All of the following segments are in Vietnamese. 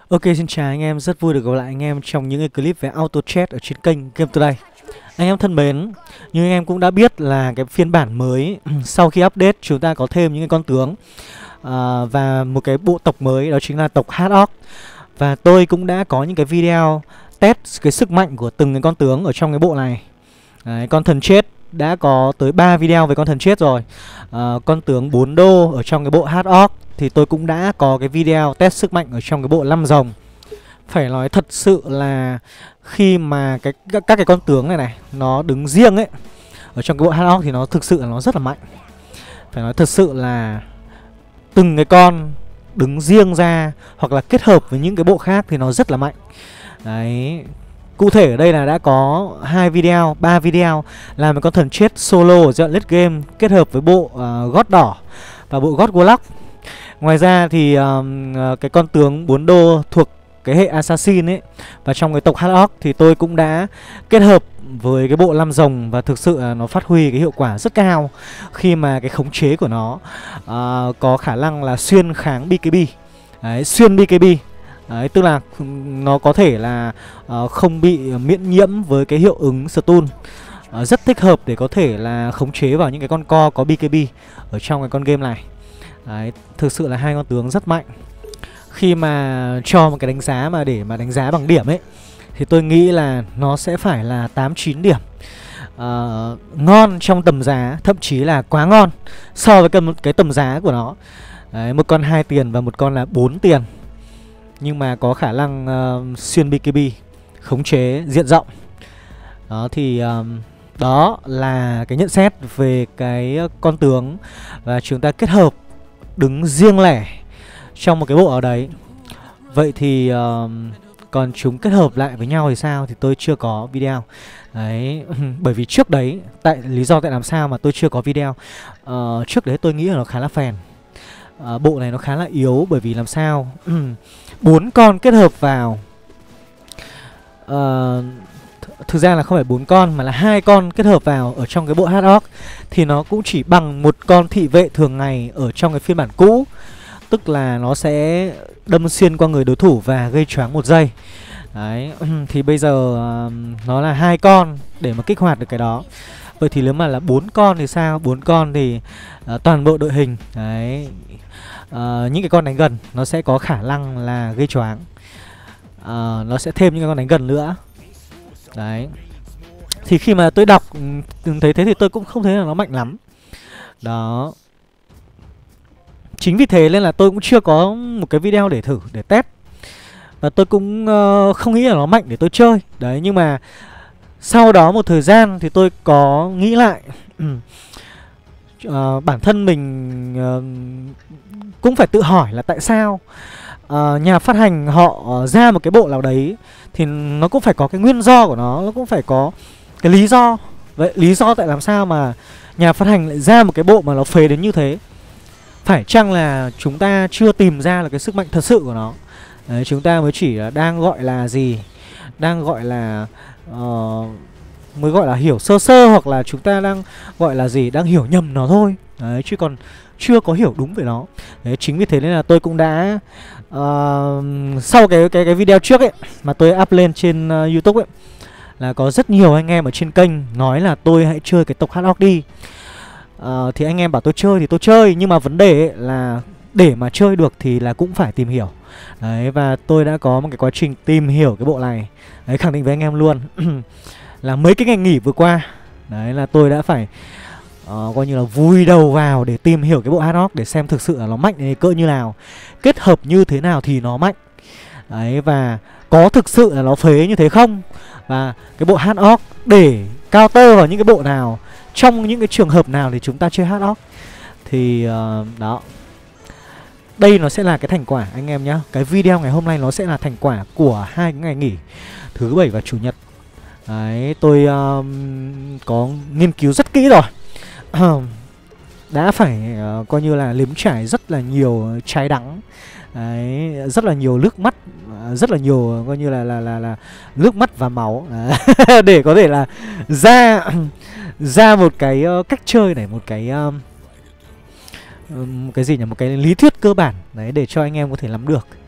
Ok, xin chào anh em, rất vui được gặp lại anh em trong những cái clip về auto chat ở trên kênh Game Today. Anh em thân mến, như anh em cũng đã biết là cái phiên bản mới sau khi update chúng ta có thêm những cái con tướng và một cái bộ tộc mới, đó chính là tộc Hard Orc. Và tôi cũng đã có những cái video test cái sức mạnh của từng cái con tướng ở trong cái bộ này. Đấy, con thần chết đã có tới 3 video về con thần chết rồi. Con tướng 4 đô ở trong cái bộ Hard Orc thì tôi cũng đã có cái video test sức mạnh ở trong cái bộ 5 rồng. Phải nói thật sự là khi mà các cái con tướng này này nó đứng riêng ấy ở trong cái bộ Hard Orc thì nó thực sự là nó rất là mạnh. Phải nói thật sự là từng cái con đứng riêng ra hoặc là kết hợp với những cái bộ khác thì nó rất là mạnh. Đấy. Cụ thể ở đây là đã có 2 video, 3 video làm một con thần chết solo ở giai đoạn late game kết hợp với bộ gót đỏ và bộ gót Warlock. Ngoài ra thì cái con tướng 4 đô thuộc cái hệ Assassin ấy và trong cái tộc Hard Orc thì tôi cũng đã kết hợp với cái bộ 5 rồng và thực sự là nó phát huy cái hiệu quả rất cao khi mà cái khống chế của nó có khả năng là xuyên kháng BKB. Đấy, xuyên BKB. Đấy, tức là nó có thể là không bị miễn nhiễm với cái hiệu ứng stun. Rất thích hợp để có thể là khống chế vào những cái con co có BKB ở trong cái con game này. Đấy, thực sự là hai con tướng rất mạnh. Khi mà cho một cái đánh giá mà để mà đánh giá bằng điểm ấy thì tôi nghĩ là nó sẽ phải là 8-9 điểm. Ngon trong tầm giá, thậm chí là quá ngon so với cái tầm giá của nó. Đấy, một con 2 tiền và một con là 4 tiền. Nhưng mà có khả năng xuyên BKB, khống chế diện rộng. Đó thì đó là cái nhận xét về cái con tướng và chúng ta kết hợp đứng riêng lẻ trong một cái bộ ở đấy. Vậy thì còn chúng kết hợp lại với nhau thì sao thì tôi chưa có video. Đấy, bởi vì trước đấy lý do tại làm sao mà tôi chưa có video. Trước đấy tôi nghĩ là nó khá là phèn. Bộ này nó khá là yếu bởi vì làm sao 4 con kết hợp vào. Thực ra là không phải 4 con mà là 2 con kết hợp vào ở trong cái bộ Hard Orc thì nó cũng chỉ bằng một con thị vệ thường ngày ở trong cái phiên bản cũ. Tức là nó sẽ đâm xuyên qua người đối thủ và gây choáng 1 giây. Đấy, thì bây giờ nó là 2 con để mà kích hoạt được cái đó. Vậy thì nếu mà là 4 con thì sao? 4 con thì toàn bộ đội hình. Đấy, những cái con đánh gần nó sẽ có khả năng là gây choáng. Nó sẽ thêm những cái con đánh gần nữa. Đấy. Thì khi mà tôi đọc thấy thế thì tôi cũng không thấy là nó mạnh lắm. Đó. Chính vì thế nên là tôi cũng chưa có một cái video để thử, để test. Và tôi cũng không nghĩ là nó mạnh để tôi chơi. Đấy, nhưng mà sau đó một thời gian thì tôi có nghĩ lại. Bản thân mình cũng phải tự hỏi là tại sao nhà phát hành họ ra một cái bộ nào đấy thì nó cũng phải có cái nguyên do của nó cũng phải có cái lý do. Vậy lý do tại làm sao mà nhà phát hành lại ra một cái bộ mà nó phế đến như thế? Phải chăng là chúng ta chưa tìm ra là cái sức mạnh thật sự của nó? Đấy, chúng ta mới chỉ đang gọi là gì? Đang gọi là mới gọi là hiểu sơ sơ, hoặc là chúng ta đang gọi là gì? Đang hiểu nhầm nó thôi. Đấy, chứ còn chưa có hiểu đúng về nó. Đấy, chính vì thế nên là tôi cũng đã sau cái video trước ấy mà tôi up lên trên YouTube ấy, là có rất nhiều anh em ở trên kênh nói là tôi hãy chơi cái tộc Hard Orc đi. Thì anh em bảo tôi chơi thì tôi chơi, nhưng mà vấn đề ấy là để mà chơi được thì là cũng phải tìm hiểu. Đấy, và tôi đã có một cái quá trình tìm hiểu cái bộ này. Đấy, khẳng định với anh em luôn là mấy cái ngày nghỉ vừa qua, đấy là tôi đã phải coi như là vùi đầu vào để tìm hiểu cái bộ Hard Orc để xem thực sự là nó mạnh đến cỡ như nào, kết hợp như thế nào thì nó mạnh. Đấy, và có thực sự là nó phế như thế không, và cái bộ Hard Orc để counter vào những cái bộ nào, trong những cái trường hợp nào thì chúng ta chơi Hard Orc. Thì đó, đây nó sẽ là cái thành quả anh em nhá. Cái video ngày hôm nay nó sẽ là thành quả của 2 cái ngày nghỉ thứ Bảy và Chủ nhật. Đấy, tôi có nghiên cứu rất kỹ rồi. Đã phải coi như là nếm trải rất là nhiều trái đắng. Đấy, rất là nhiều nước mắt, rất là nhiều coi như là nước mắt và máu để có thể là ra một cái cách chơi này, một cái gì nhỉ, một cái lý thuyết cơ bản đấy để cho anh em có thể nắm được.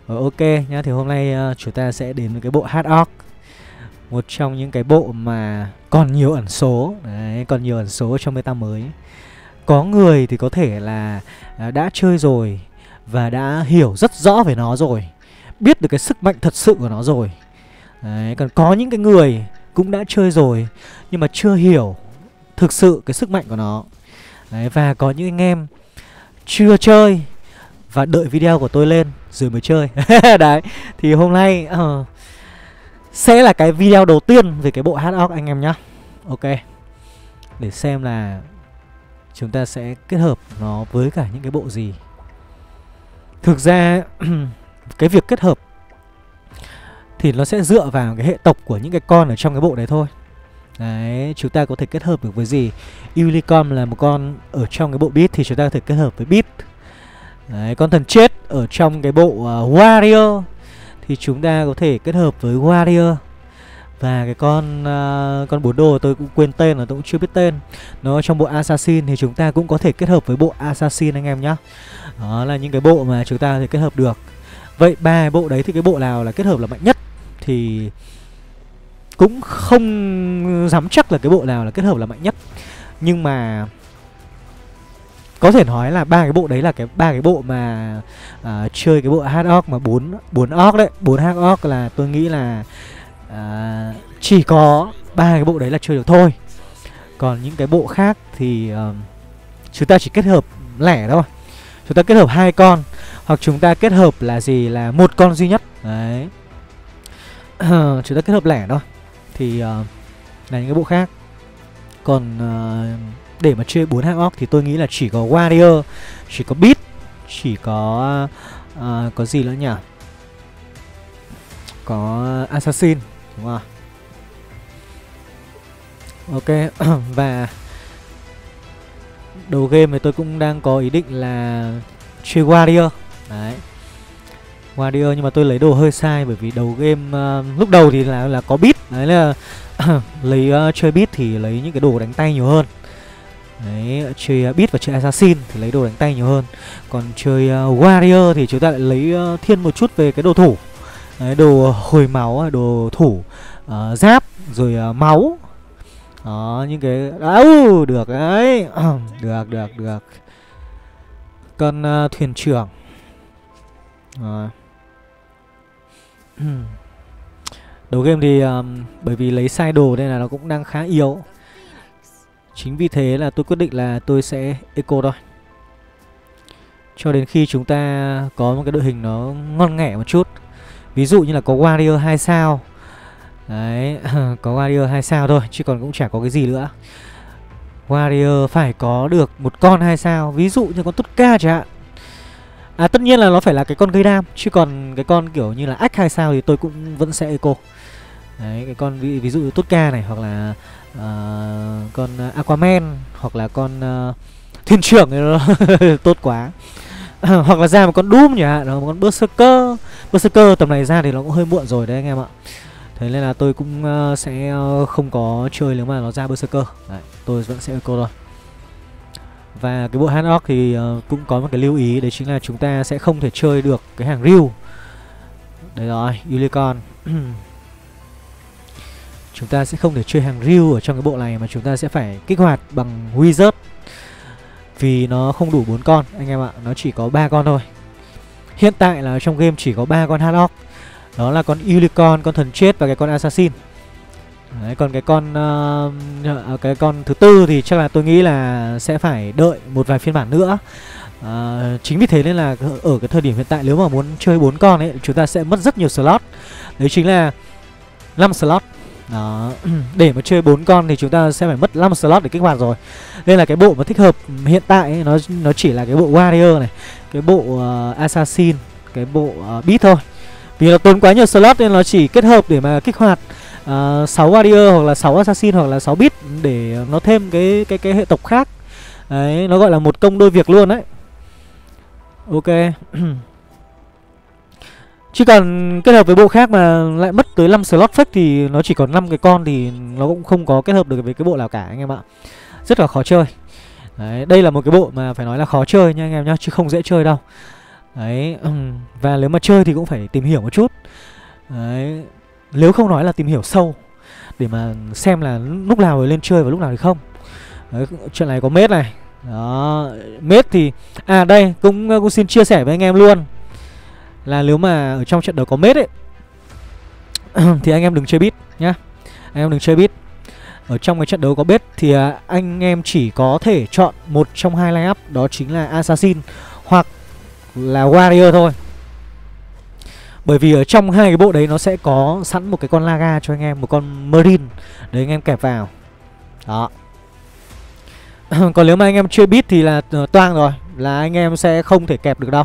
Ok nhá, thì hôm nay chúng ta sẽ đến với cái bộ Hard Orc, một trong những cái bộ mà còn nhiều ẩn số. Đấy, còn nhiều ẩn số trong meta mới. Có người thì có thể là đã chơi rồi và đã hiểu rất rõ về nó rồi, biết được cái sức mạnh thật sự của nó rồi. Đấy, còn có những cái người cũng đã chơi rồi nhưng mà chưa hiểu thực sự cái sức mạnh của nó. Đấy, và có những anh em chưa chơi và đợi video của tôi lên rồi mới chơi. Đấy, thì hôm nay sẽ là cái video đầu tiên về cái bộ Hard Orc anh em nhá. Ok, để xem là chúng ta sẽ kết hợp nó với cả những cái bộ gì. Thực ra cái việc kết hợp thì nó sẽ dựa vào cái hệ tộc của những cái con ở trong cái bộ đấy thôi. Đấy, chúng ta có thể kết hợp được với gì. Unicorn là một con ở trong cái bộ Beast thì chúng ta có thể kết hợp với Beast. Đấy, con thần chết ở trong cái bộ Warrior thì chúng ta có thể kết hợp với Warrior. Và cái con 4 đồ tôi cũng quên tên, là tôi cũng chưa biết tên, nó trong bộ Assassin thì chúng ta cũng có thể kết hợp với bộ Assassin anh em nhá. Đó là những cái bộ mà chúng ta có thể kết hợp được. Vậy ba bộ đấy thì cái bộ nào là kết hợp là mạnh nhất thì cũng không dám chắc là cái bộ nào là kết hợp là mạnh nhất. Nhưng mà có thể nói là ba cái bộ đấy là ba cái bộ mà chơi cái bộ Hard Orc mà 4 orc đấy, 4 Hard Orc là tôi nghĩ là chỉ có ba cái bộ đấy là chơi được thôi. Còn những cái bộ khác thì chúng ta chỉ kết hợp lẻ thôi. Chúng ta kết hợp 2 con hoặc chúng ta kết hợp là gì, là một con duy nhất. Đấy. Chúng ta kết hợp lẻ thôi thì là những cái bộ khác. Còn để mà chơi 4 Hard Orc thì tôi nghĩ là chỉ có Warrior, chỉ có Beast, chỉ có gì nữa nhỉ? Có Assassin, đúng không? Ok. Và đầu game thì tôi cũng đang có ý định là chơi Warrior. Đấy, Warrior nhưng mà tôi lấy đồ hơi sai, bởi vì đầu game lúc đầu thì là có Beast. Đấy là lấy chơi Beast thì lấy những cái đồ đánh tay nhiều hơn. Đấy, chơi Beast và chơi Assassin thì lấy đồ đánh tay nhiều hơn. Còn chơi Warrior thì chúng ta lại lấy thiên một chút về cái đồ thủ. Đấy, đồ hồi máu, đồ thủ, giáp, rồi máu. Đó, những cái... được đấy. Được. Con thuyền trưởng. Đầu game thì bởi vì lấy sai đồ nên là nó cũng đang khá yếu. Chính vì thế là tôi quyết định là tôi sẽ eco thôi, cho đến khi chúng ta có một cái đội hình nó ngon nghẻ một chút. Ví dụ như là có Warrior 2 sao. Đấy, có Warrior 2 sao thôi chứ còn cũng chả có cái gì nữa. Warrior phải có được một con 2 sao, ví dụ như con Tutka chẳng hạn. Tất nhiên là nó phải là cái con gây đam, chứ còn cái con kiểu như là ách 2 sao thì tôi cũng vẫn sẽ eco. Đấy, cái con ví dụ như Tutka này, hoặc là con Aquaman, hoặc là con thuyền trưởng thì nó tốt quá. Hoặc là ra một con Doom nhỉ, một con Berserker. Berserker tầm này ra thì nó cũng hơi muộn rồi đấy anh em ạ. Thế nên là tôi cũng sẽ không có chơi nếu mà nó ra Berserker. Đấy, tôi vẫn sẽ eco thôi. Và cái bộ Hard Orc thì cũng có một cái lưu ý, đấy chính là chúng ta sẽ không thể chơi được cái hàng Ryu. Đấy rồi, Unicorn. Chúng ta sẽ không thể chơi hàng Ryu ở trong cái bộ này, mà chúng ta sẽ phải kích hoạt bằng Wizard. Vì nó không đủ 4 con anh em ạ, nó chỉ có 3 con thôi. Hiện tại là trong game chỉ có 3 con Hard Orc. Đó là con Unicorn, con thần chết và cái con Assassin. Đấy, còn cái con thứ tư thì chắc là tôi nghĩ là sẽ phải đợi một vài phiên bản nữa. Chính vì thế nên là ở cái thời điểm hiện tại nếu mà muốn chơi 4 con ấy, chúng ta sẽ mất rất nhiều slot. Đấy chính là 5 slot. Đó. Để mà chơi 4 con thì chúng ta sẽ phải mất 5 slot để kích hoạt rồi. Nên là cái bộ mà thích hợp hiện tại ấy, nó chỉ là cái bộ Warrior này, cái bộ Assassin, cái bộ Beast thôi. Vì nó tốn quá nhiều slot nên nó chỉ kết hợp để mà kích hoạt 6 Warrior hoặc là 6 Assassin hoặc là 6 Beast để nó thêm cái hệ tộc khác. Đấy, nó gọi là một công đôi việc luôn đấy. Ok. Chứ còn kết hợp với bộ khác mà lại mất tới 5 slot fake thì nó chỉ còn 5 cái con thì nó cũng không có kết hợp được với cái bộ nào cả anh em ạ. Rất là khó chơi. Đấy, đây là một cái bộ mà phải nói là khó chơi nha anh em nhá, chứ không dễ chơi đâu. Đấy, và nếu mà chơi thì cũng phải tìm hiểu một chút. Đấy, nếu không nói là tìm hiểu sâu để mà xem là lúc nào rồi lên chơi và lúc nào thì không. Đấy, chuyện này có mết này. Đó, mết thì đây cũng xin chia sẻ với anh em luôn là nếu mà ở trong trận đấu có mết ấy thì anh em đừng chơi bit nhá. Anh em đừng chơi bit. Ở trong cái trận đấu có bit thì anh em chỉ có thể chọn một trong hai line up, đó chính là Assassin hoặc là Warrior thôi. Bởi vì ở trong hai cái bộ đấy nó sẽ có sẵn một cái con Laga cho anh em, một con Marine để anh em kẹp vào. Đó. Còn nếu mà anh em chơi bit thì là toang rồi, là anh em sẽ không thể kẹp được đâu.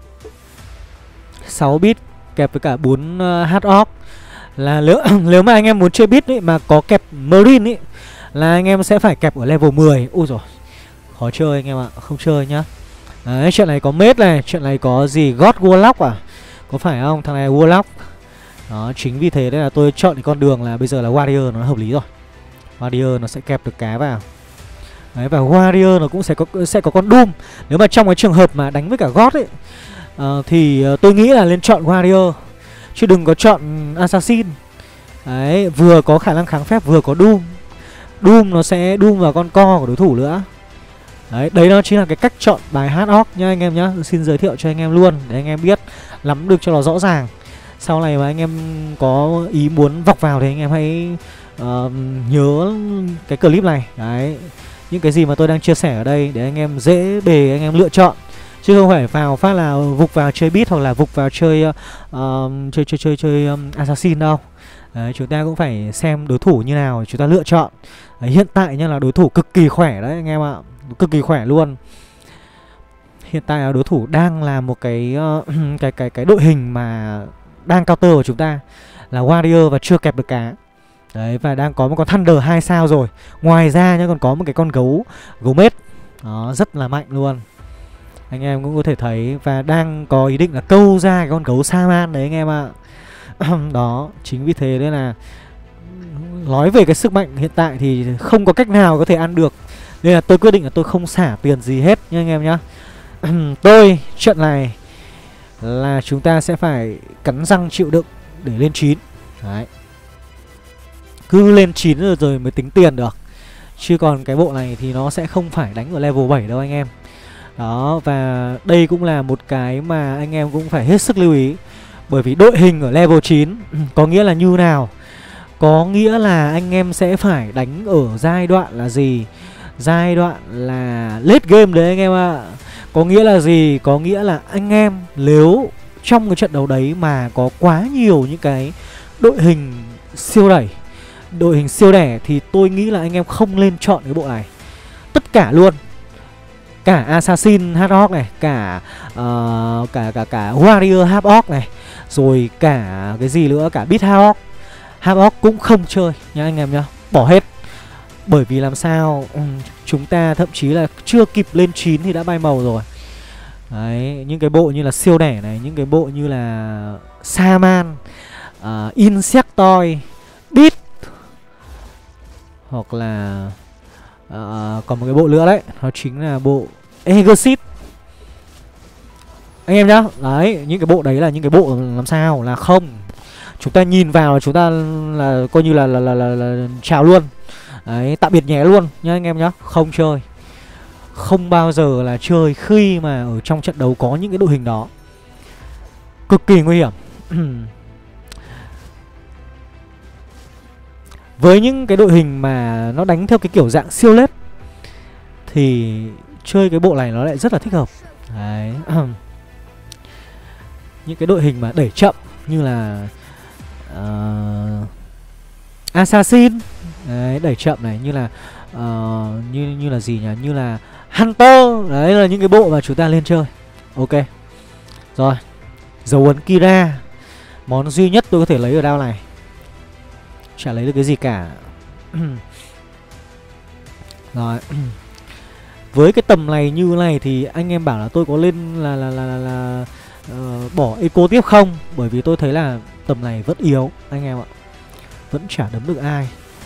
6 bit kẹp với cả 4 hard orc là nếu mà anh em muốn chơi bit ấy mà có kẹp Marine ấy là anh em sẽ phải kẹp ở level 10. Ui rồi, khó chơi anh em ạ, không chơi nhá. Đấy, chuyện này có mết này, chuyện này có gì God Warlock à? Có phải không? Thằng này Warlock. Đó, chính vì thế đấy là tôi chọn cái con đường là bây giờ là Warrior nó hợp lý rồi. Warrior nó sẽ kẹp được cá vào. Đấy, và Warrior nó cũng sẽ có con Doom. Nếu mà trong cái trường hợp mà đánh với cả God ấy thì tôi nghĩ là nên chọn Warrior chứ đừng có chọn Assassin. Đấy, vừa có khả năng kháng phép vừa có Doom. Doom nó sẽ Doom vào con co của đối thủ nữa. Đấy nó chính là cái cách chọn bài Hard Orc nhá anh em nhá. Xin giới thiệu cho anh em luôn để anh em biết, nắm được cho nó rõ ràng. Sau này mà anh em có ý muốn vọc vào thì anh em hãy nhớ cái clip này. Đấy, những cái gì mà tôi đang chia sẻ ở đây để anh em dễ bề anh em lựa chọn, chứ không phải vào phát là vục vào chơi beat hoặc là vục vào chơi Assassin đâu. Đấy, chúng ta cũng phải xem đối thủ như nào chúng ta lựa chọn. Đấy, hiện tại nha là đối thủ cực kỳ khỏe đấy anh em ạ, cực kỳ khỏe luôn. Hiện tại là đối thủ đang là một cái cái đội hình mà đang counter của chúng ta là Warrior và chưa kẹp được cá. Đấy, và đang có một con Thunder 2 sao rồi. Ngoài ra nhá, còn có một cái con gấu mết. Đó, rất là mạnh luôn. Anh em cũng có thể thấy. Và đang có ý định là câu ra cái con gấu Saman đấy anh em ạ. Đó, chính vì thế nên là nói về cái sức mạnh hiện tại thì không có cách nào có thể ăn được. Nên là tôi quyết định là tôi không xả tiền gì hết nha anh em nhá. Trận này là chúng ta sẽ phải cắn răng chịu đựng để lên 9. Đấy, cứ lên 9 rồi mới tính tiền được. Chứ còn cái bộ này thì nó sẽ không phải đánh ở level 7 đâu anh em. Đó, và đây cũng là một cái mà anh em cũng phải hết sức lưu ý. Bởi vì đội hình ở level 9 có nghĩa là như nào? Có nghĩa là anh em sẽ phải đánh ở giai đoạn là gì? Giai đoạn là late game đấy anh em ạ. Có nghĩa là gì? Có nghĩa là anh em nếu trong cái trận đấu đấy mà có quá nhiều những cái đội hình siêu đẩy, đội hình siêu đẻ, thì tôi nghĩ là anh em không nên chọn cái bộ này. Tất cả luôn. Cả Assassin Hard Orc này, cả Warrior Hard Orc này, rồi cả cái gì nữa, cả Beat Hard Orc. Hard Orc cũng không chơi nha anh em nhá. Bỏ hết. Bởi vì làm sao chúng ta thậm chí là chưa kịp lên 9 thì đã bay màu rồi. Đấy, những cái bộ như là siêu đẻ này, những cái bộ như là Saman, Insectoid, Beat, hoặc là còn một cái bộ nữa đấy, nó chính là bộ Exit anh em nhá. Đấy, những cái bộ đấy là những cái bộ làm sao là không. Chúng ta nhìn vào chúng ta là coi như là chào luôn. Đấy, tạm biệt nhé luôn nhá anh em nhá. Không chơi. Không bao giờ là chơi khi mà ở trong trận đấu có những cái đội hình đó. Cực kỳ nguy hiểm. Với những cái đội hình mà nó đánh theo cái kiểu dạng siêu lết thì chơi cái bộ này nó lại rất là thích hợp. Đấy. Những cái đội hình mà đẩy chậm như là Assassin. Đấy, đẩy chậm này, như là như là gì nhỉ? Như là Hunter. Đấy là những cái bộ mà chúng ta lên chơi. Ok. Rồi. Dấu ấn Kira. Món duy nhất tôi có thể lấy ở đao này. Chả lấy được cái gì cả. Rồi. Với cái tầm này như này thì anh em bảo là tôi có lên là bỏ eco tiếp không? Bởi vì tôi thấy là tầm này vẫn yếu anh em ạ. Vẫn chả đấm được ai.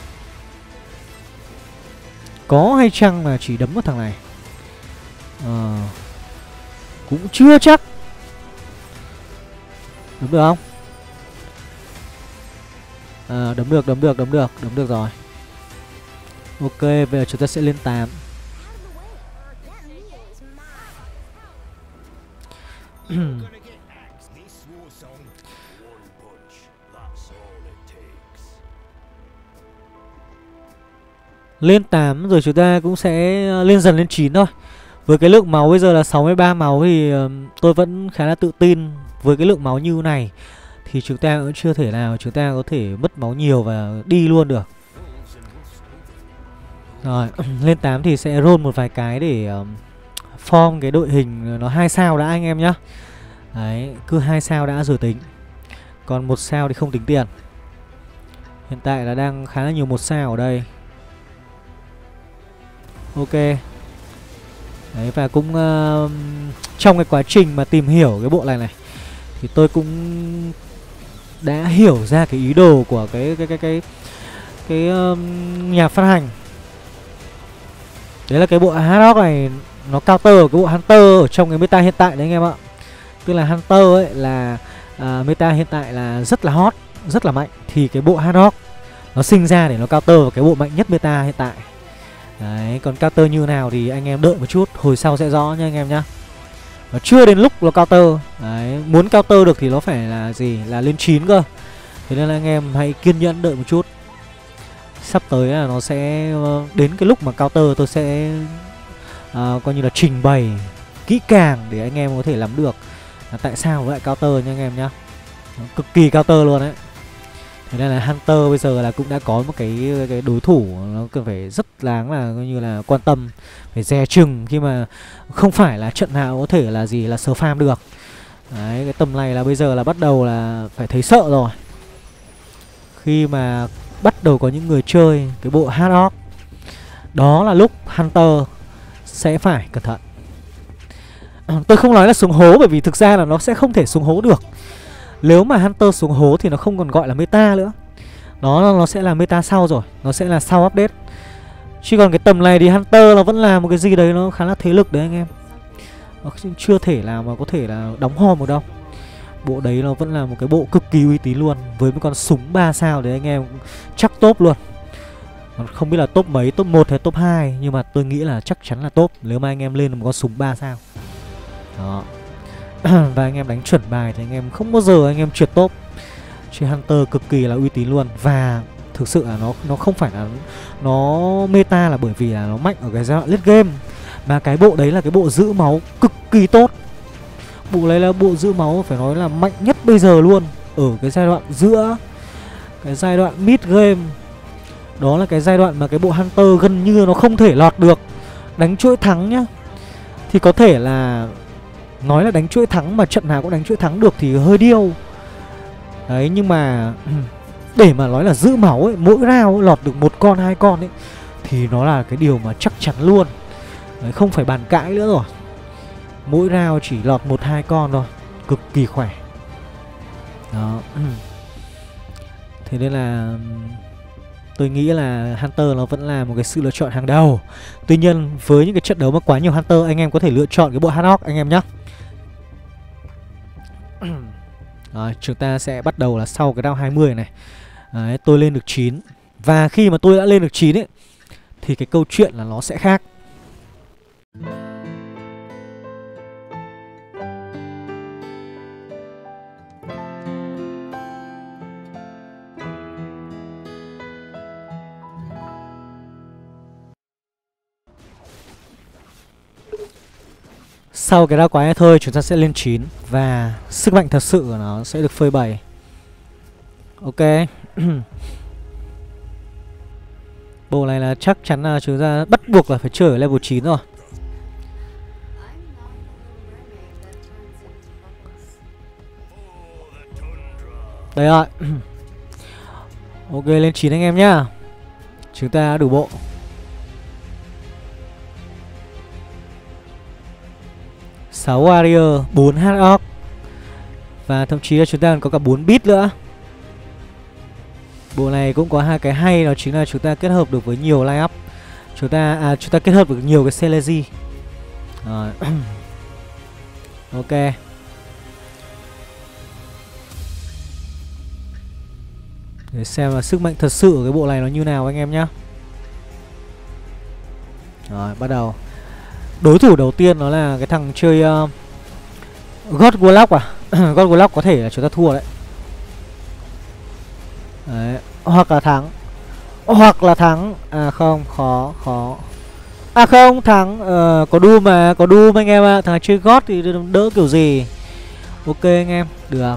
Có hay chăng mà chỉ đấm vào thằng này? Cũng chưa chắc. Đấm được không? Đấm được rồi. Ok, bây giờ chúng ta sẽ lên 8. Lên 8 rồi chúng ta cũng sẽ lên dần lên 9 thôi. Với cái lượng máu bây giờ là 63 máu thì tôi vẫn khá là tự tin. Với cái lượng máu như này thì chúng ta cũng chưa thể nào chúng ta có thể mất máu nhiều và đi luôn được. Rồi, lên 8 thì sẽ roll một vài cái để form cái đội hình nó 2 sao đã anh em nhá. Đấy, cứ 2 sao đã rồi tính. Còn 1 sao thì không tính tiền. Hiện tại là đang khá là nhiều 1 sao ở đây. Ok. Đấy, và cũng trong cái quá trình mà tìm hiểu cái bộ này thì tôi cũng đã hiểu ra cái ý đồ của cái nhà phát hành. Đấy là cái bộ Hardrock này nó counter cái bộ Hunter ở trong cái meta hiện tại đấy anh em ạ. Tức là Hunter ấy là meta hiện tại là rất là hot, rất là mạnh. Thì cái bộ Hardrock nó sinh ra để nó counter vào cái bộ mạnh nhất meta hiện tại. Đấy, còn counter như nào thì anh em đợi một chút, hồi sau sẽ rõ nha anh em nhá. Nó chưa đến lúc nó counter. Đấy, muốn counter được thì nó phải là gì? Là lên 9 cơ. Thế nên là anh em hãy kiên nhẫn đợi một chút. Sắp tới là nó sẽ đến cái lúc mà counter tôi sẽ coi như là trình bày kỹ càng để anh em có thể làm được tại sao lại counter nha anh em nhá. Nó cực kỳ counter luôn đấy. Thế nên là Hunter bây giờ là cũng đã có một cái đối thủ nó cần phải rất đáng là coi như là quan tâm, phải dè chừng khi mà không phải là trận nào có thể là gì là sờ farm được. Đấy, cái tầm này là bây giờ là bắt đầu là phải thấy sợ rồi. Khi mà bắt đầu có những người chơi cái bộ Hardrock, đó là lúc Hunter sẽ phải cẩn thận. Tôi không nói là xuống hố bởi vì thực ra là nó sẽ không thể xuống hố được. Nếu mà Hunter xuống hố thì nó không còn gọi là meta nữa. Nó sẽ là meta sau rồi. Nó sẽ là sau update. Chứ còn cái tầm này thì Hunter nó vẫn là một cái gì đấy nó khá là thế lực đấy anh em. Nó chưa thể nào mà có thể là đóng hòm được đâu. Bộ đấy nó vẫn là một cái bộ cực kỳ uy tín luôn. Với một con súng 3 sao đấy anh em chắc top luôn. Không biết là top mấy, top 1 hay top 2. Nhưng mà tôi nghĩ là chắc chắn là top nếu mà anh em lên một con súng 3 sao. Đó. Và anh em đánh chuẩn bài thì anh em không bao giờ anh em trượt top. Chứ Hunter cực kỳ là uy tín luôn. Và thực sự là nó không phải là nó meta là bởi vì là nó mạnh ở cái giai đoạn late game, mà cái bộ đấy là cái bộ giữ máu cực kỳ tốt. Bộ đấy là bộ giữ máu phải nói là mạnh nhất bây giờ luôn. Ở cái giai đoạn giữa, cái giai đoạn mid game. Đó là cái giai đoạn mà cái bộ Hunter gần như nó không thể lọt được. Đánh chuỗi thắng nhá thì có thể là nói là đánh chuỗi thắng mà trận nào cũng đánh chuỗi thắng được thì hơi điêu. Đấy, nhưng mà để mà nói là giữ máu ấy, mỗi round lọt được 1 con 2 con ấy thì nó là cái điều mà chắc chắn luôn. Đấy, không phải bàn cãi nữa rồi. Mỗi round chỉ lọt 1-2 con thôi, cực kỳ khỏe. Đó. Thế nên là tôi nghĩ là Hunter nó vẫn là một cái sự lựa chọn hàng đầu. Tuy nhiên với những cái trận đấu mà quá nhiều Hunter, anh em có thể lựa chọn cái bộ Hardrock anh em nhé. Rồi, chúng ta sẽ bắt đầu là sau cái round 20 này. Đấy, tôi lên được 9. Và khi mà tôi đã lên được 9 ấy thì cái câu chuyện là nó sẽ khác. Sau cái round quái này thôi chúng ta sẽ lên 9. Và sức mạnh thật sự của nó sẽ được phơi bày. Ok. Bộ này là chắc chắn là chúng ta bắt buộc là phải chơi ở level 9 rồi. Đây rồi. Ok, lên 9 anh em nhá. Chúng ta đủ bộ. Sáu warrior, 4 Hardrock. Và thậm chí là chúng ta còn có cả 4 bit nữa. Bộ này cũng có hai cái hay, đó chính là chúng ta kết hợp được với nhiều line up. Chúng ta kết hợp được nhiều cái Celezy. Rồi. Ok. Để xem là sức mạnh thật sự của cái bộ này nó như nào anh em nhá. Rồi bắt đầu. Đối thủ đầu tiên nó là cái thằng chơi God Warlock à. God Warlock có thể là chúng ta thua đấy. Đấy. Hoặc là thắng. Hoặc là thắng. À không, khó. À không, thắng. Có Doom mà, có Doom anh em ạ. Thằng chơi God thì đỡ kiểu gì. Ok anh em, được.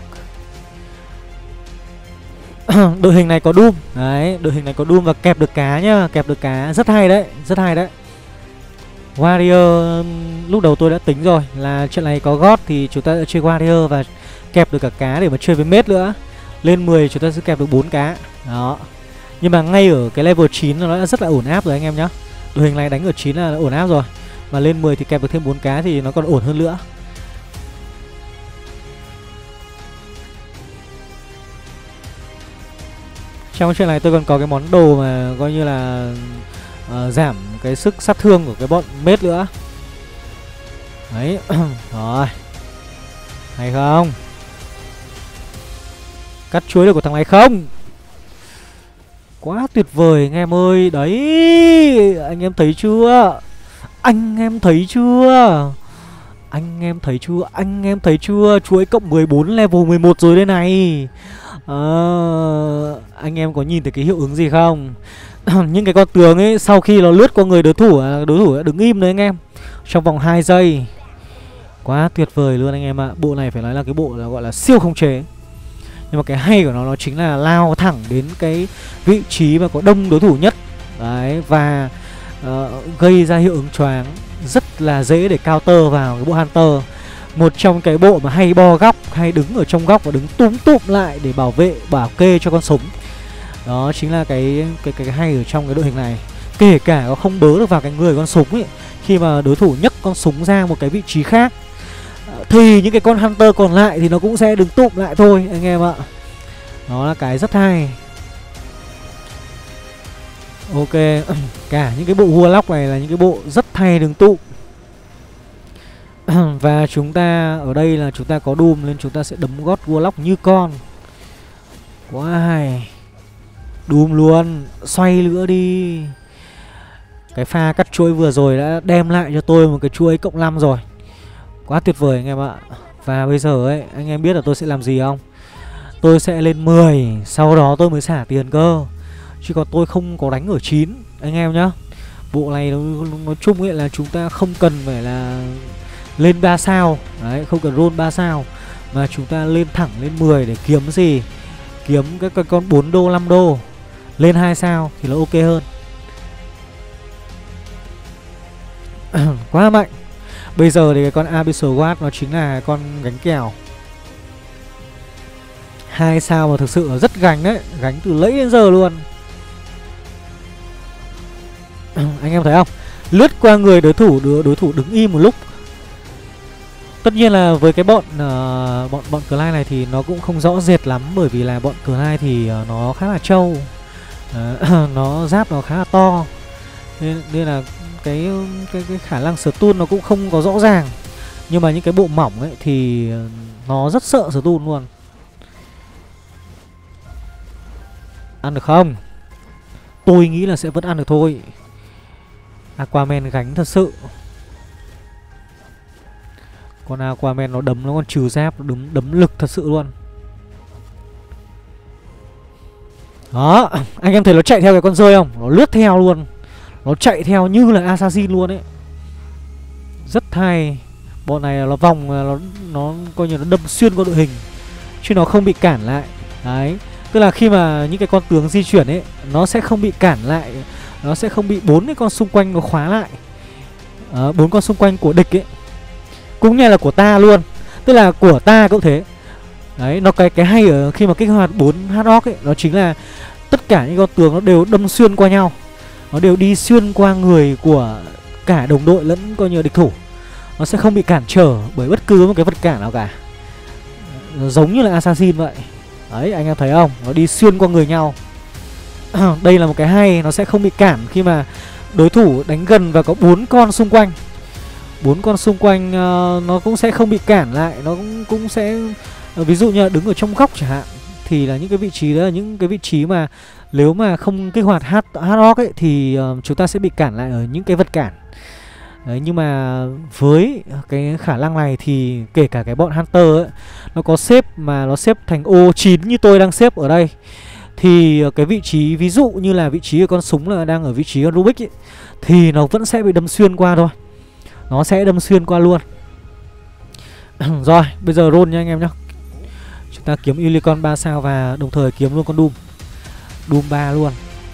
Đội hình này có Doom. Đấy, đội hình này có Doom và kẹp được cá nhá. Kẹp được cá, rất hay đấy, rất hay đấy. Warrior, lúc đầu tôi đã tính rồi là trận này có God thì chúng ta sẽ chơi Warrior và kẹp được cả cá để mà chơi với mết nữa. Lên 10 chúng ta sẽ kẹp được 4 cá. Đó. Nhưng mà ngay ở cái level 9 nó đã rất là ổn áp rồi anh em nhá. Đội hình này đánh ở 9 là ổn áp rồi. Mà lên 10 thì kẹp được thêm 4 cá thì nó còn ổn hơn nữa. Trong chuyện này tôi còn có cái món đồ mà coi như là giảm cái sức sát thương của cái bọn mết nữa. Đấy. Rồi. Hay không? Cắt chuối được của thằng này không? Quá tuyệt vời anh em ơi. Đấy. Anh em thấy chưa? Anh em thấy chưa? Anh em thấy chưa? Anh em thấy chưa? Chuối cộng 14 level 11 rồi đây này. Anh em có nhìn thấy cái hiệu ứng gì không? Những cái con tướng ấy sau khi nó lướt qua người đối thủ đã đứng im đấy anh em. Trong vòng 2 giây. Quá tuyệt vời luôn anh em ạ. Bộ này phải nói là cái bộ là gọi là siêu khống chế. Nhưng mà cái hay của nó chính là lao thẳng đến cái vị trí mà có đông đối thủ nhất. Đấy, và gây ra hiệu ứng choáng. Rất là dễ để counter vào cái bộ Hunter. Một trong cái bộ mà hay bo góc, hay đứng ở trong góc và đứng túm tụm lại để bảo vệ, bảo kê cho con súng. Đó chính là cái hay ở trong cái đội hình này. Kể cả nó không bớ được vào cái người con súng ấy, khi mà đối thủ nhấc con súng ra một cái vị trí khác thì những cái con Hunter còn lại thì nó cũng sẽ đứng tụm lại thôi anh em ạ. Đó là cái rất hay. Ok. Cả những cái bộ Warlock này là những cái bộ rất hay đứng tụm. Và chúng ta ở đây là chúng ta có Doom nên chúng ta sẽ đấm God Warlock như con. Quá hay. Doom luôn. Xoay nữa đi. Cái pha cắt chuỗi vừa rồi đã đem lại cho tôi một cái chuỗi cộng 5 rồi. Quá tuyệt vời anh em ạ. Và bây giờ ấy, anh em biết là tôi sẽ làm gì không? Tôi sẽ lên 10, sau đó tôi mới xả tiền cơ. Chứ còn tôi không có đánh ở 9 anh em nhá. Bộ này nói chung ấy là chúng ta không cần phải là lên 3 sao. Đấy, không cần roll 3 sao. Mà chúng ta lên thẳng lên 10 để kiếm gì? Kiếm cái con 4 đô, 5 đô. Lên 2 sao thì nó ok hơn. Quá mạnh. Bây giờ thì cái con Abyssal Guard nó chính là con gánh kèo. 2 sao mà thực sự là rất gánh đấy. Gánh từ lấy đến giờ luôn. Anh em thấy không? Lướt qua người đối thủ đứng im một lúc. Tất nhiên là với cái bọn Clyde này thì nó cũng không rõ rệt lắm. Bởi vì là bọn Clyde thì nó khá là trâu. Nó giáp nó khá là to. Nên là cái khả năng stun nó cũng không có rõ ràng. Nhưng mà những cái bộ mỏng ấy thì nó rất sợ stun luôn. Ăn được không? Tôi nghĩ là sẽ vẫn ăn được thôi. Aquaman gánh thật sự. Con Aquaman nó đấm, nó còn trừ giáp, nó đấm lực thật sự luôn. Đó, anh em thấy nó chạy theo cái con rơi không? Nó lướt theo luôn. Nó chạy theo như là assassin luôn ấy. Rất hay. Bọn này nó vòng, nó coi như nó đâm xuyên qua đội hình chứ nó không bị cản lại. Đấy. Tức là khi mà những cái con tướng di chuyển ấy, nó sẽ không bị cản lại. Nó sẽ không bị 4 cái con xung quanh nó khóa lại. 4 con xung quanh của địch ấy. Cũng như là của ta luôn. Tức là của ta cũng thế. Đấy, nó cái hay ở khi mà kích hoạt 4 hard orc ấy, nó chính là tất cả những con tướng nó đều đâm xuyên qua nhau. Nó đều đi xuyên qua người của cả đồng đội lẫn coi như địch thủ. Nó sẽ không bị cản trở bởi bất cứ một cái vật cản nào cả. Nó giống như là assassin vậy. Đấy, anh em thấy không? Nó đi xuyên qua người nhau. Đây là một cái hay. Nó sẽ không bị cản khi mà đối thủ đánh gần và có 4 con xung quanh. 4 con xung quanh nó cũng sẽ không bị cản lại. Nó cũng sẽ ví dụ như là đứng ở trong góc chẳng hạn thì là những cái vị trí đó là những cái vị trí mà nếu mà không kích hoạt hard rock ấy thì chúng ta sẽ bị cản lại ở những cái vật cản. Đấy, nhưng mà với cái khả năng này thì kể cả cái bọn Hunter ấy, nó có xếp mà nó xếp thành ô 9 như tôi đang xếp ở đây, thì cái vị trí ví dụ như là vị trí của con súng là đang ở vị trí con Rubik ấy, thì nó vẫn sẽ bị đâm xuyên qua thôi. Nó sẽ đâm xuyên qua luôn. Rồi, bây giờ roll nha anh em nhá. Chúng ta kiếm Unicorn 3 sao và đồng thời kiếm luôn con Doom. Doom 3 luôn.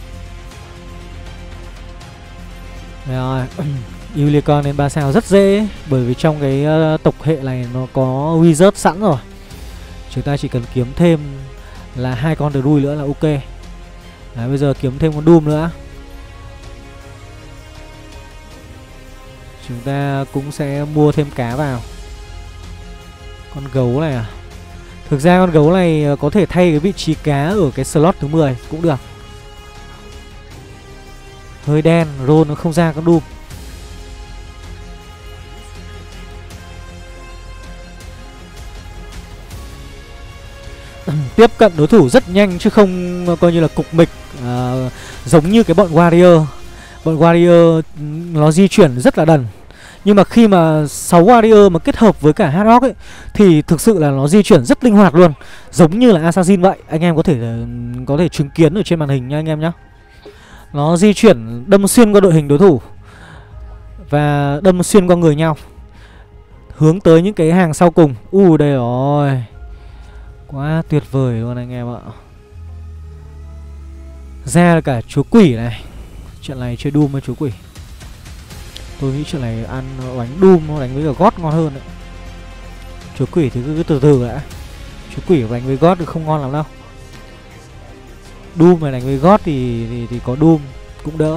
Rồi, Unicorn lên 3 sao rất dễ ấy, bởi vì trong cái tộc hệ này nó có wizard sẵn rồi. Chúng ta chỉ cần kiếm thêm là 2 con druid nữa là ok. Đấy, bây giờ kiếm thêm con Doom nữa. Chúng ta cũng sẽ mua thêm cá vào. Con gấu này à? Thực ra con gấu này có thể thay cái vị trí cá ở cái slot thứ 10 cũng được. Hơi đen, roll nó không ra con Doom. Tiếp cận đối thủ rất nhanh chứ không coi như là cục mịch, giống như cái bọn Warrior. Bọn Warrior nó di chuyển rất là đần. Nhưng mà khi mà 6 Warrior mà kết hợp với cả Hard Rock ấy thì thực sự là nó di chuyển rất linh hoạt luôn. Giống như là Assassin vậy. Anh em có thể chứng kiến ở trên màn hình nha anh em nhá. Nó di chuyển đâm xuyên qua đội hình đối thủ và đâm xuyên qua người nhau, hướng tới những cái hàng sau cùng. Đây rồi. Quá tuyệt vời luôn anh em ạ. Ra cả chúa quỷ này. Trận này chơi Doom với chúa quỷ. Tôi nghĩ chuyện này ăn đánh Doom nó đánh với cả God ngon hơn đấy. Chúa quỷ thì cứ từ từ đã. Chúa quỷ đánh với God thì không ngon lắm đâu. Doom mà đánh với God thì có Doom cũng đỡ.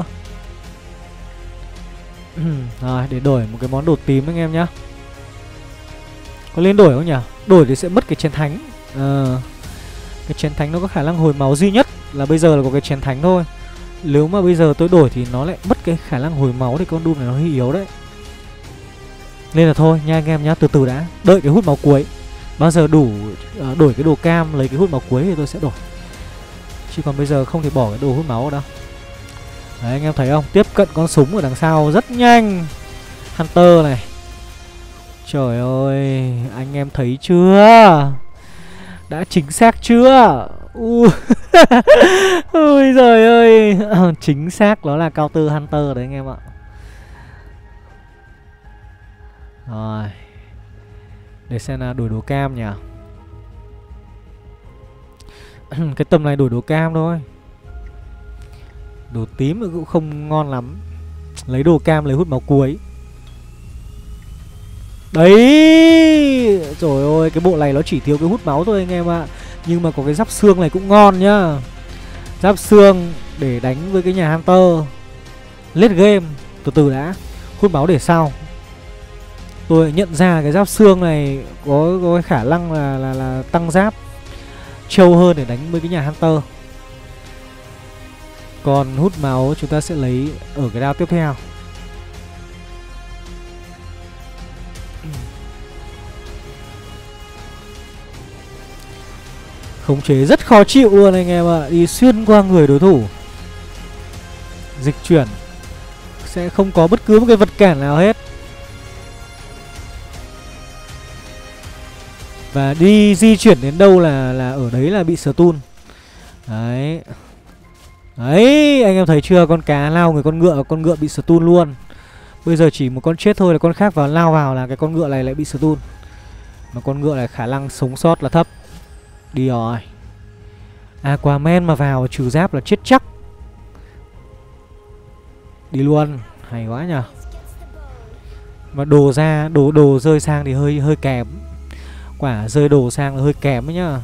Rồi, để đổi một cái món đồ tím anh em nhá. Có lên đổi không nhỉ? Đổi thì sẽ mất cái chén thánh. Cái chén thánh nó có khả năng hồi máu duy nhất là bây giờ là có cái chén thánh thôi. Nếu mà bây giờ tôi đổi thì nó lại mất cái khả năng hồi máu thì con Doom này nó hơi yếu đấy. Nên là thôi nha anh em nhá, từ từ đã. Đợi cái hút máu cuối. Bao giờ đủ đổi cái đồ cam lấy cái hút máu cuối thì tôi sẽ đổi. Chứ còn bây giờ không thể bỏ cái đồ hút máu ở đâu. Đấy anh em thấy không? Tiếp cận con súng ở đằng sau rất nhanh. Hunter này. Trời ơi, anh em thấy chưa? Đã chính xác chưa? Ôi giời ơi. Chính xác nó là counter Hunter đấy anh em ạ. Rồi. Để xem là đổi đồ cam nhỉ. Cái tầm này đổi đồ cam thôi. Đồ tím cũng không ngon lắm. Lấy đồ cam lấy hút máu cuối. Đấy. Trời ơi, cái bộ này nó chỉ thiếu cái hút máu thôi anh em ạ. Nhưng mà có cái giáp xương này cũng ngon nhá. Giáp xương để đánh với cái nhà Hunter. Late game. Từ từ đã. Hút máu để sau. Tôi nhận ra cái giáp xương này có cái khả năng là tăng giáp trâu hơn để đánh với cái nhà Hunter. Còn hút máu chúng ta sẽ lấy ở cái đao tiếp theo. Khống chế rất khó chịu luôn anh em ạ. Đi xuyên qua người đối thủ. Dịch chuyển sẽ không có bất cứ một cái vật cản nào hết. Và đi di chuyển đến đâu là ở đấy là bị stun. Đấy. Đấy, anh em thấy chưa? Con cá lao người con ngựa bị stun luôn. Bây giờ chỉ một con chết thôi là con khác vào lao vào là cái con ngựa này lại bị stun. Mà con ngựa này khả năng sống sót là thấp. Đi rồi. Aquaman mà vào trừ giáp là chết chắc. Đi luôn. Hay quá nhờ. Mà đồ ra, đồ rơi sang thì hơi kém. Quả rơi đồ sang là hơi kém ấy nhá.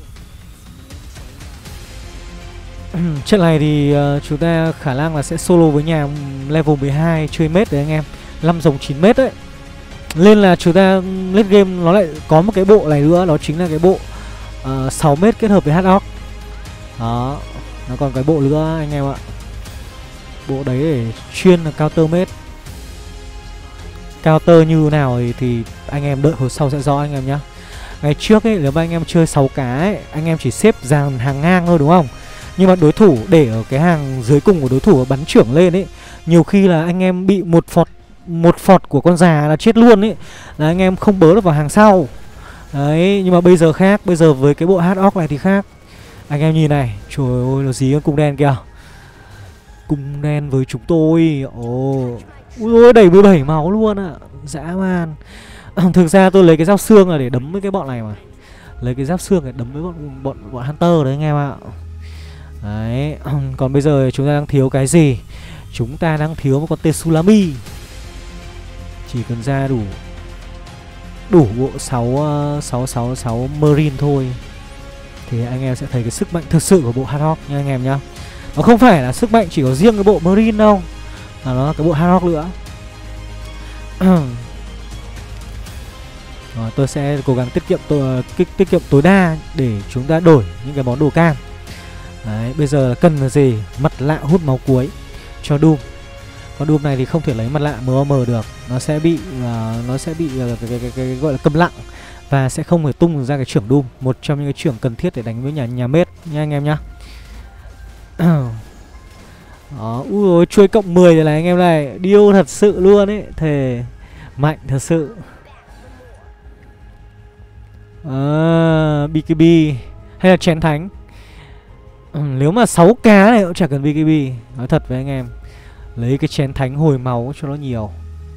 Trận này thì chúng ta khả năng là sẽ solo với nhà level 12 chơi mết đấy anh em. 5 dòng 9 mét đấy. Nên là chúng ta late game nó lại có một cái bộ này nữa. Đó chính là cái bộ 6 mét kết hợp với Hard Rock. Đó. Nó còn cái bộ nữa anh em ạ. Bộ đấy để chuyên là counter mết. Counter như nào thì anh em đợi hồi sau sẽ rõ anh em nhá. Ngày trước ấy, nếu mà anh em chơi 6 cá ấy, anh em chỉ xếp dàn hàng ngang thôi đúng không? Nhưng mà đối thủ để ở cái hàng dưới cùng của đối thủ bắn trưởng lên ấy, nhiều khi là anh em bị một phọt của con già là chết luôn ấy, là anh em không bớ được vào hàng sau. Đấy, nhưng mà bây giờ khác, bây giờ với cái bộ hard orc này thì khác. Anh em nhìn này, trời ơi nó dí con cung đen kìa. Cung đen với chúng tôi. Ồ, ui ôi đầy 17 máu luôn ạ. Dã man. Thực ra tôi lấy cái giáp xương là để đấm với cái bọn này mà. Lấy cái giáp xương để đấm với bọn Hunter đấy anh em ạ. Đấy, còn bây giờ chúng ta đang thiếu cái gì? Chúng ta đang thiếu một con Tsunami. Chỉ cần ra đủ bộ 6 Marine thôi thì anh em sẽ thấy cái sức mạnh thực sự của bộ Hard Rock nha anh em nhá. Nó không phải là sức mạnh chỉ có riêng cái bộ Marine đâu, mà nó là cái bộ Hard Rock nữa. Rồi, tôi sẽ cố gắng tiết kiệm tối đa để chúng ta đổi những cái món đồ cam. Đấy, bây giờ cần là gì? Mặt lạ hút máu cuối cho Doom. Con Doom này thì không thể lấy mặt lạ MOM được, nó sẽ bị cái gọi là câm lặng và sẽ không thể tung ra cái trưởng Doom, một trong những cái trưởng cần thiết để đánh với nhà mết nha anh em nhá. Đó, ui ôi, chuôi cộng 10 rồi này anh em này, điêu thật sự luôn ấy, thề mạnh thật sự. BKB hay là chén thánh. Nếu mà 6 cá này cũng chả cần BKB, nói thật với anh em. Lấy cái chén thánh hồi máu cho nó nhiều,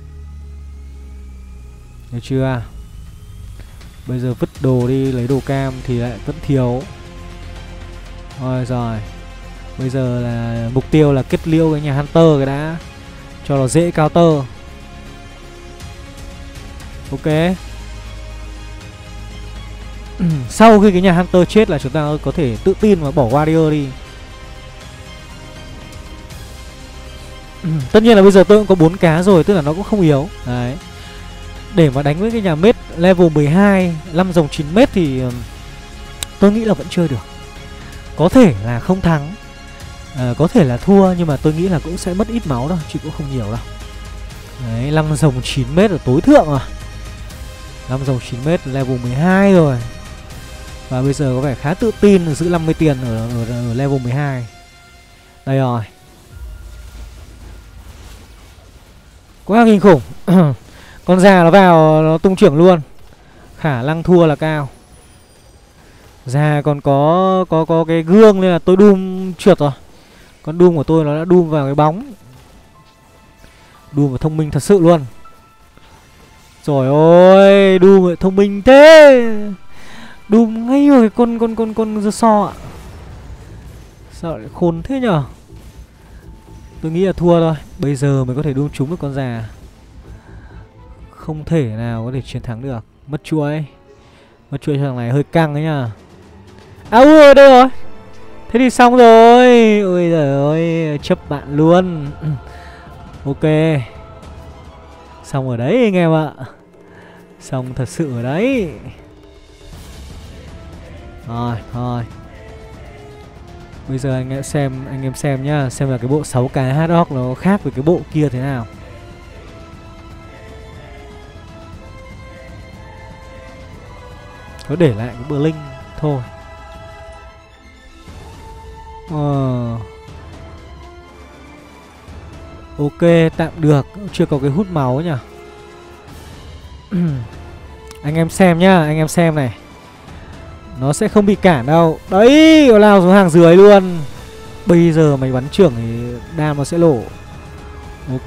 được chưa? Bây giờ vứt đồ đi lấy đồ cam thì lại vẫn thiếu. Rồi, bây giờ là mục tiêu là kết liễu cái nhà Hunter cái đã, cho nó dễ counter. Ok. Sau khi cái nhà Hunter chết là chúng ta có thể tự tin và bỏ Warrior đi. Tất nhiên là bây giờ tôi cũng có 4 cá rồi, tức là nó cũng không yếu. Đấy. Để mà đánh với cái nhà mết level 12 5 dòng 9m thì tôi nghĩ là vẫn chơi được. Có thể là không thắng, có thể là thua, nhưng mà tôi nghĩ là cũng sẽ mất ít máu đâu, chứ cũng không nhiều đâu. Đấy, 5 dòng 9m là tối thượng rồi. 5 dòng 9m level 12 rồi. Và bây giờ có vẻ khá tự tin giữ 50 tiền ở level 12. Đây rồi. Quá kinh khủng. Con già nó vào nó tung trưởng luôn. Khả năng thua là cao. Già còn có cái gương nên là tôi Doom trượt rồi. Con Doom của tôi nó đã Doom vào cái bóng. Doom thông minh thật sự luôn. Trời ơi, Doom thông minh thế. Doom ngay rồi con dơ so ạ. Sao lại khôn thế nhở? Tôi nghĩ là thua thôi. Bây giờ mới có thể Doom trúng được con già. Không thể nào có thể chiến thắng được. Mất chuỗi. Mất chuỗi cho thằng này hơi căng đấy nhá. À ui, đây rồi. Thế thì xong rồi. Ôi giời ơi, chấp bạn luôn. Ok. Xong ở đấy anh em ạ. Xong thật sự ở đấy. Rồi. Bây giờ anh em xem nhá, xem là cái bộ 6 cái Hard Rock nó khác với cái bộ kia thế nào. Có để lại cái bờ linh thôi. Ok, tạm được, chưa có cái hút máu nhỉ. Anh em xem nhá, anh em xem này. Nó sẽ không bị cản đâu. Đấy, nó lao xuống hàng dưới luôn. Bây giờ mày bắn trưởng thì đam nó sẽ lổ. Ok.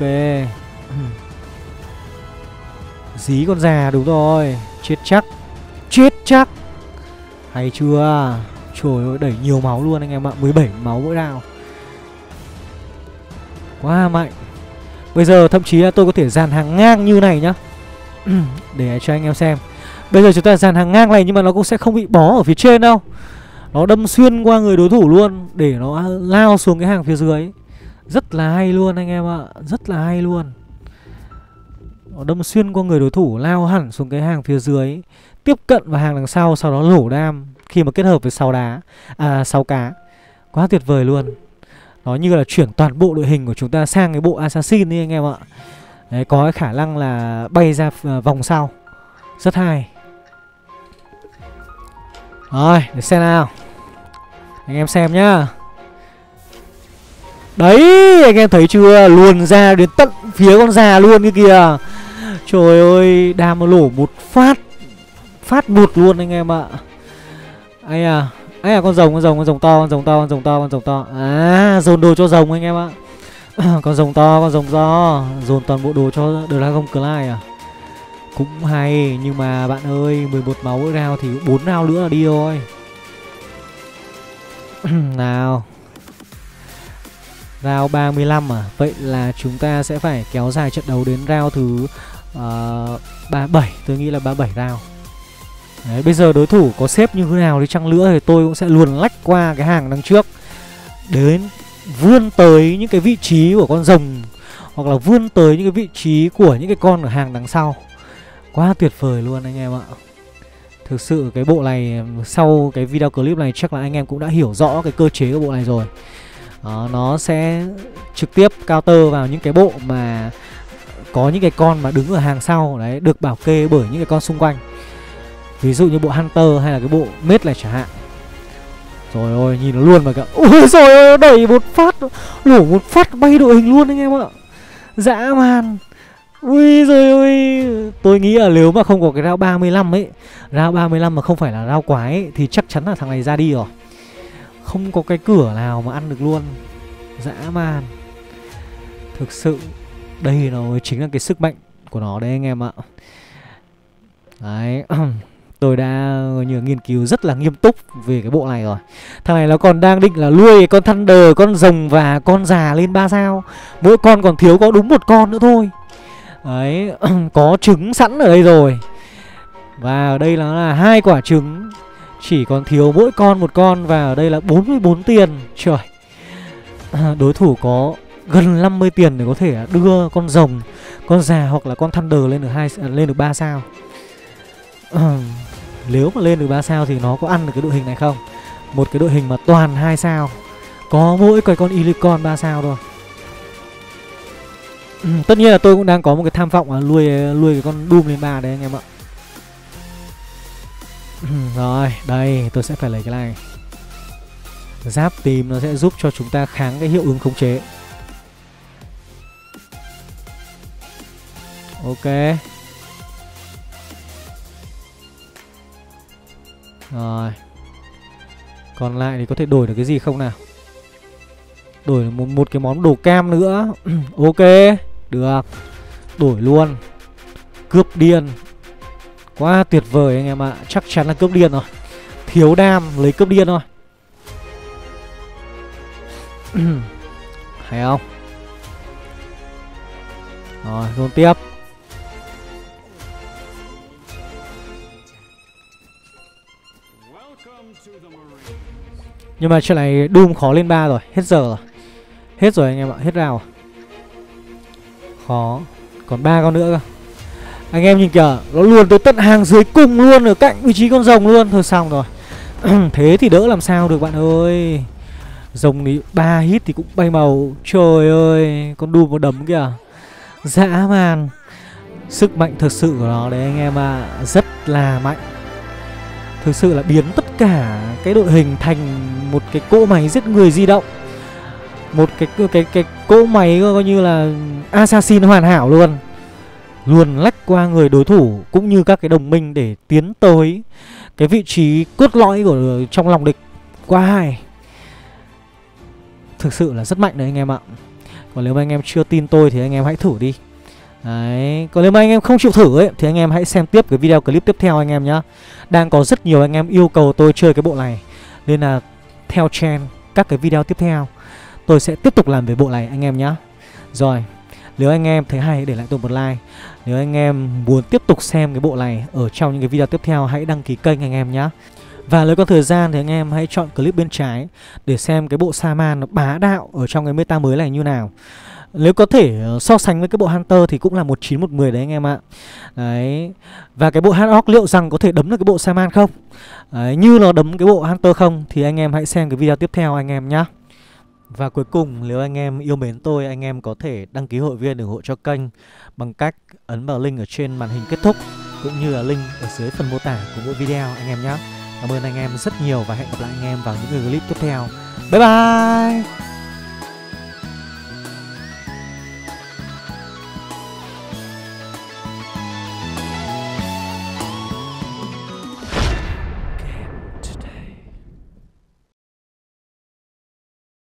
Dí con già, đúng rồi. Chết chắc. Chết chắc. Hay chưa? Trời ơi, đẩy nhiều máu luôn anh em ạ. 17 máu mỗi round. Quá mạnh. Bây giờ thậm chí là tôi có thể dàn hàng ngang như này nhá. Để cho anh em xem. Bây giờ chúng ta dàn hàng ngang này nhưng mà nó cũng sẽ không bị bó ở phía trên đâu. Nó đâm xuyên qua người đối thủ luôn, để nó lao xuống cái hàng phía dưới. Rất là hay luôn anh em ạ. Rất là hay luôn. Nó đâm xuyên qua người đối thủ, lao hẳn xuống cái hàng phía dưới, tiếp cận vào hàng đằng sau, sau đó lổ đam khi mà kết hợp với 6 cá. Quá tuyệt vời luôn. Nó như là chuyển toàn bộ đội hình của chúng ta sang cái bộ Assassin đi anh em ạ. Đấy, có cái khả năng là bay ra vòng sau. Rất hay. Rồi, để xem nào. Anh em xem nhá. Đấy, anh em thấy chưa? Luồn ra đến tận phía con già luôn cái kìa. Trời ơi, đam nó lổ một phát. Phát bụt luôn anh em ạ. Ấy à, con rồng to. À, dồn đồ cho rồng anh em ạ. Con rồng to, dồn toàn bộ đồ cho Dragon Clay à. Cũng hay, nhưng mà bạn ơi, 11 máu mỗi round thì 4 round nữa là đi thôi. Nào. Round 35 à. Vậy là chúng ta sẽ phải kéo dài trận đấu đến round thứ 37. Tôi nghĩ là 37 round. Đấy, bây giờ đối thủ có xếp như thế nào đi chăng nữa thì tôi cũng sẽ luồn lách qua cái hàng đằng trước, đến vươn tới những cái vị trí của con rồng, hoặc là vươn tới những cái vị trí của những cái con ở hàng đằng sau. Quá tuyệt vời luôn anh em ạ. Thực sự cái bộ này, sau cái video clip này chắc là anh em cũng đã hiểu rõ cái cơ chế của bộ này rồi. Đó, nó sẽ trực tiếp counter vào những cái bộ mà có những cái con mà đứng ở hàng sau đấy, được bảo kê bởi những cái con xung quanh. Ví dụ như bộ Hunter hay là cái bộ Mage này chẳng hạn. Rồi ôi, nhìn nó luôn mà cả. Ôi rồi ôi, đẩy một phát, nổ một phát bay đội hình luôn anh em ạ. Dã man. Ui giời ơi, tôi nghĩ là nếu mà không có cái round 35 ấy, round 35 mà không phải là round quái ấy, thì chắc chắn là thằng này ra đi rồi. Không có cái cửa nào mà ăn được luôn. Dã man. Thực sự đây nó chính là cái sức mạnh của nó đấy anh em ạ. Đấy. Tôi đã nghiên cứu rất là nghiêm túc về cái bộ này rồi. Thằng này nó còn đang định là nuôi con Thunder, con rồng và con già lên 3 sao. Mỗi con còn thiếu có đúng một con nữa thôi. Đấy. Có trứng sẵn ở đây rồi. Và ở đây là 2 quả trứng. Chỉ còn thiếu mỗi con một con. Và ở đây là 44 tiền. Trời. Đối thủ có gần 50 tiền để có thể đưa con rồng, con già hoặc là con Thunder lên được 3 sao. Nếu mà lên được 3 sao thì nó có ăn được cái đội hình này không? Một cái đội hình mà toàn 2 sao, có mỗi cái con Illicorn 3 sao thôi. Tất nhiên là tôi cũng đang có một cái tham vọng là nuôi cái con Doom lên 3 đấy anh em ạ. Rồi, đây tôi sẽ phải lấy cái này. Giáp tím nó sẽ giúp cho chúng ta kháng cái hiệu ứng khống chế. Ok. Rồi. Còn lại thì có thể đổi được cái gì không nào? Đổi một cái món đồ cam nữa. Ok. Được. Đổi luôn. Cướp điên. Quá tuyệt vời anh em ạ. Chắc chắn là cướp điên rồi. Thiếu đam lấy cướp điên thôi. Hay không? Rồi, dồn tiếp. Nhưng mà chuyện này Doom khó lên 3 rồi. Hết giờ rồi. Hết rồi anh em ạ. Hết round rồi. Khó. Còn 3 con nữa cơ. Anh em nhìn kìa. Nó luồn tới tận hàng dưới cùng luôn. Ở cạnh vị trí con rồng luôn. Thôi xong rồi. Thế thì đỡ làm sao được bạn ơi. Rồng thì 3 hit thì cũng bay màu. Trời ơi. Con Doom nó đấm kìa. Dã man. Sức mạnh thực sự của nó đấy anh em ạ. Rất là mạnh. Thực sự là biến tất cả cái đội hình thành một cái cỗ máy giết người di động. Một cái cỗ máy coi như là assassin hoàn hảo luôn. Luồn lách qua người đối thủ cũng như các cái đồng minh để tiến tới cái vị trí cốt lõi của trong lòng địch. Quá hay. Thực sự là rất mạnh đấy anh em ạ. Còn nếu mà anh em chưa tin tôi thì anh em hãy thử đi. Đấy. Còn nếu mà anh em không chịu thử ấy thì anh em hãy xem tiếp cái video clip tiếp theo anh em nhá. Đang có rất nhiều anh em yêu cầu tôi chơi cái bộ này, nên là theo trend các cái video tiếp theo tôi sẽ tiếp tục làm về bộ này anh em nhá. Rồi, nếu anh em thấy hay để lại tôi một like. Nếu anh em muốn tiếp tục xem cái bộ này ở trong những cái video tiếp theo, hãy đăng ký kênh anh em nhá. Và nếu có thời gian thì anh em hãy chọn clip bên trái để xem cái bộ Shaman nó bá đạo ở trong cái meta mới này như nào. Nếu có thể so sánh với cái bộ Hunter thì cũng là 19 110 đấy anh em ạ. Đấy. Và cái bộ Hardrock liệu rằng có thể đấm được cái bộ Shaman không? Đấy, như nó đấm cái bộ Hunter không thì anh em hãy xem cái video tiếp theo anh em nhé. Và cuối cùng, nếu anh em yêu mến tôi, anh em có thể đăng ký hội viên ủng hộ cho kênh bằng cách ấn vào link ở trên màn hình kết thúc, cũng như là link ở dưới phần mô tả của mỗi video anh em nhé. Cảm ơn anh em rất nhiều và hẹn gặp lại anh em vào những clip tiếp theo. Bye bye.